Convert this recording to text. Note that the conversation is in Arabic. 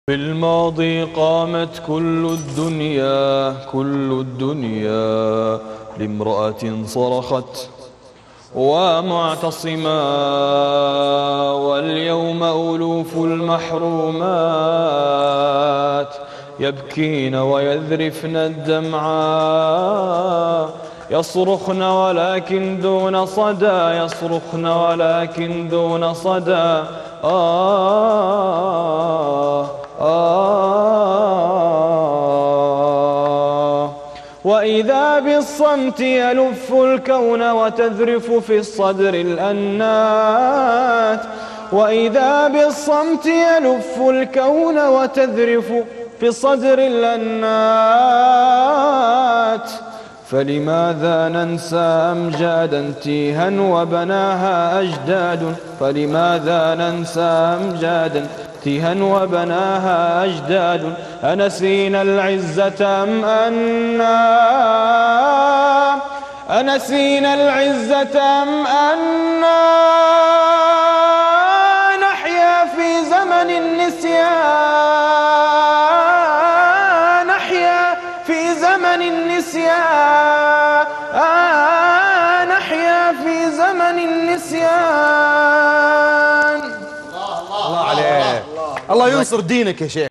في الماضي قامت كل الدنيا لامرأة صرخت ومعتصما، واليوم ألوف المحرومات يبكين ويذرفن الدمعا، يصرخن ولكن دون صدى، يصرخن ولكن دون صدى. وإذا بالصمت يلف الكون وتذرف في الصدر الأنات، وإذا بالصمت يلف الكون وتذرف في الصدر الأنات، فلماذا ننسى أمجادا تيها وبناها أجداد، فلماذا ننسى أمجادا تيها وبناها أجداد، أنسينا العزة أم أنسينا العزة أم نحيا في زمن النسيان، نحيا في زمن النسيان، نحيا في زمن النسيان. الله عليك، الله ينصر دينك يا شيخ.